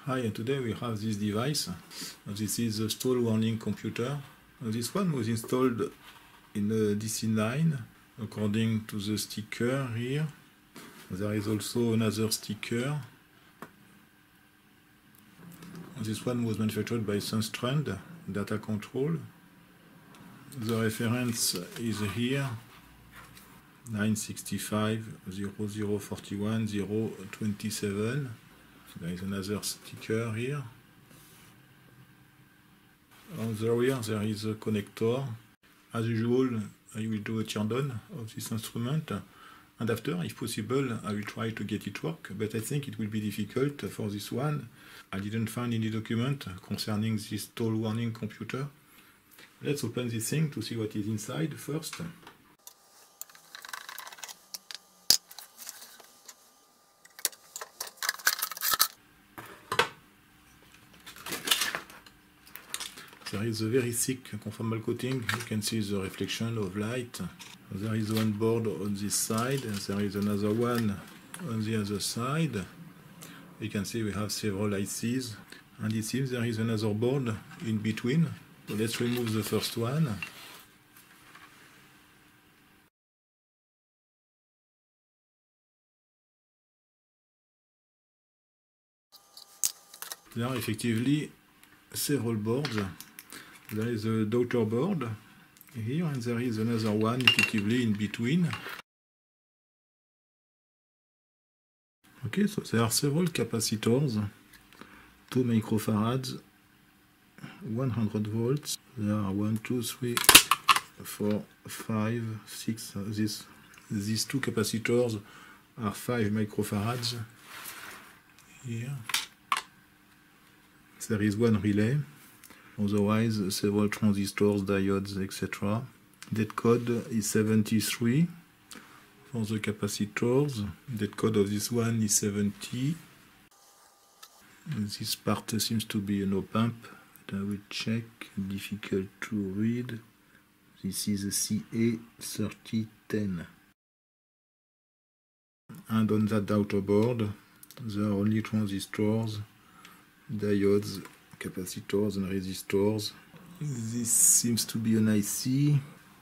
Hi, and today we have this device. This is a stall warning computer. This one was installed in a DC9 according to the sticker here. There is also another sticker. This one was manufactured by Sunstrand Data Control. The reference is here, 965 0041 027. There is another sticker here. On the rear there is a connector. As usual, I will do a teardown of this instrument, and after, if possible, I will try to get it work, but I think it will be difficult for this one. I didn't find any document concerning this stall warning computer. Let's open this thing to see what is inside first. There is a very thick conformal coating. You can see the reflection of light. There is one board on this side, and there is another one on the other side. You can see we have several ICs, and it seems there is another board in between. So let's remove the first one. There are effectively several boards. There is a daughter board here, and there is another one effectively in between. Okay, so there are several capacitors, 2 microfarads, 100 volts. There are 1, 2, 3, 4, 5, 6. These two capacitors are 5 microfarads. Here there is one relay. Otherwise, several transistors, diodes, etc. Date code is 73 for the capacitors. Date code of this one is 70. This part seems to be an op-amp, but I will check. Difficult to read. This is a CA3010. And on that outer board, there are only transistors, diodes, capacitors and resistors. This seems to be an IC.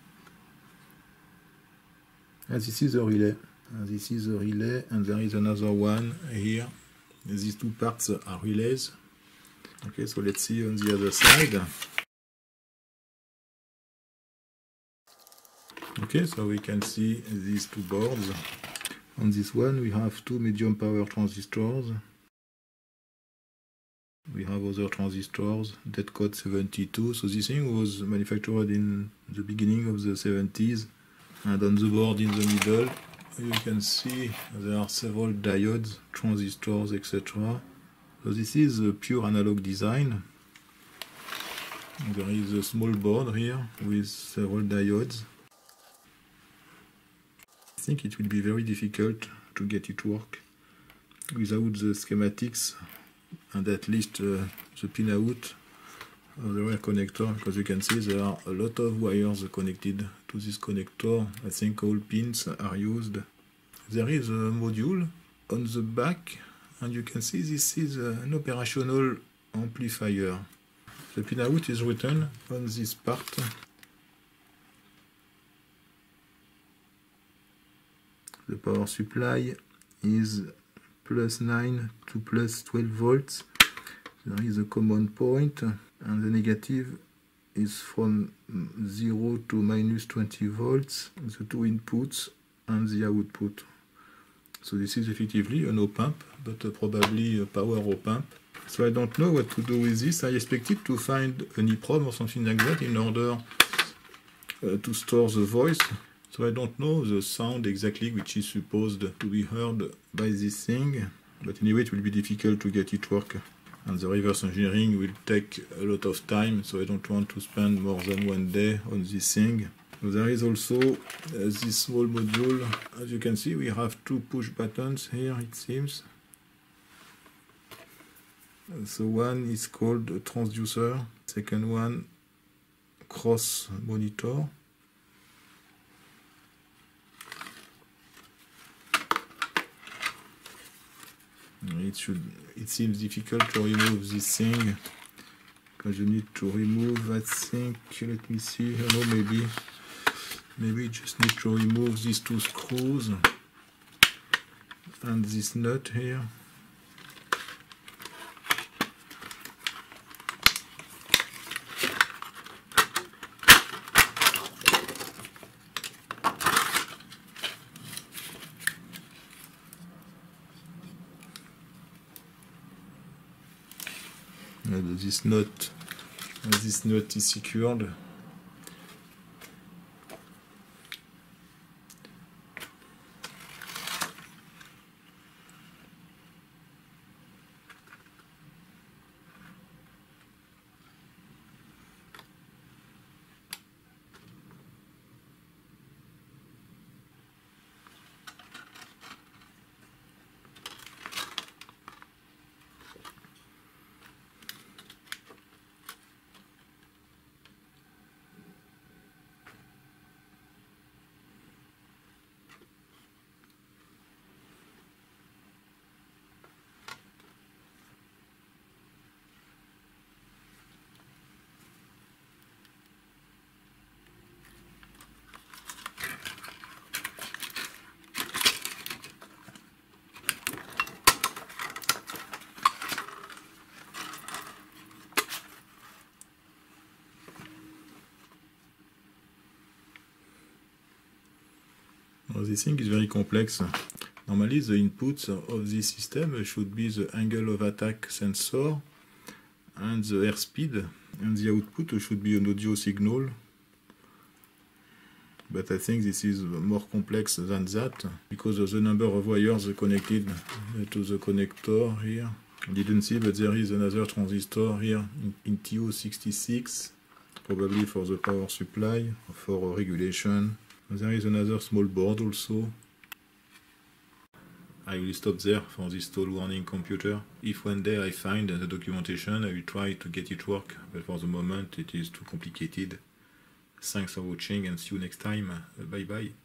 And this is a relay. And this is a relay, and there is another one here. These two parts are relays. Okay, so let's see on the other side. Okay, so we can see these two boards. On this one we have 2 medium power transistors. We have other transistors, date code 72. So this thing was manufactured in the beginning of the 70s. And on the board in the middle, you can see there are several diodes, transistors, etc. So this is a pure analog design. There is a small board here with several diodes. I think it will be very difficult to get it work without the schematics, and at least the pinout of the rear connector, because you can see there are a lot of wires connected to this connector. I think all pins are used. There is a module on the back, and you can see this is an operational amplifier. The pinout is written on this part. The power supply is +9 to +12 volts. There is a common point, and the negative is from 0 to -20 volts, the two inputs and the output. So this is effectively an op-amp, but probably a power op-amp. So I don't know what to do with this. I expected to find an EEPROM or something like that in order to store the voice. So I don't know the sound exactly which is supposed to be heard by this thing, but anyway it will be difficult to get it work, and the reverse engineering will take a lot of time, so I don't want to spend more than 1 day on this thing. So there is also this small module. As you can see, we have 2 push buttons here, it seems. So one is called a transducer, second one cross monitor. It should it seems difficult to remove this thing, because you need to remove, I think, let me see, I don't know, maybe you just need to remove these two screws and this nut here. This nut is secured. Well, this thing is very complex. Normally the inputs of this system should be the angle of attack sensor and the airspeed, and the output should be an audio signal. But I think this is more complex than that, because of the number of wires connected to the connector here. I didn't see, but there is another transistor here in TO66, probably for the power supply, for regulation. There is another small board also. I will stop there for this stall warning computer. If one day I find the documentation, I will try to get it work, but for the moment it is too complicated. Thanks for watching and see you next time. Bye bye.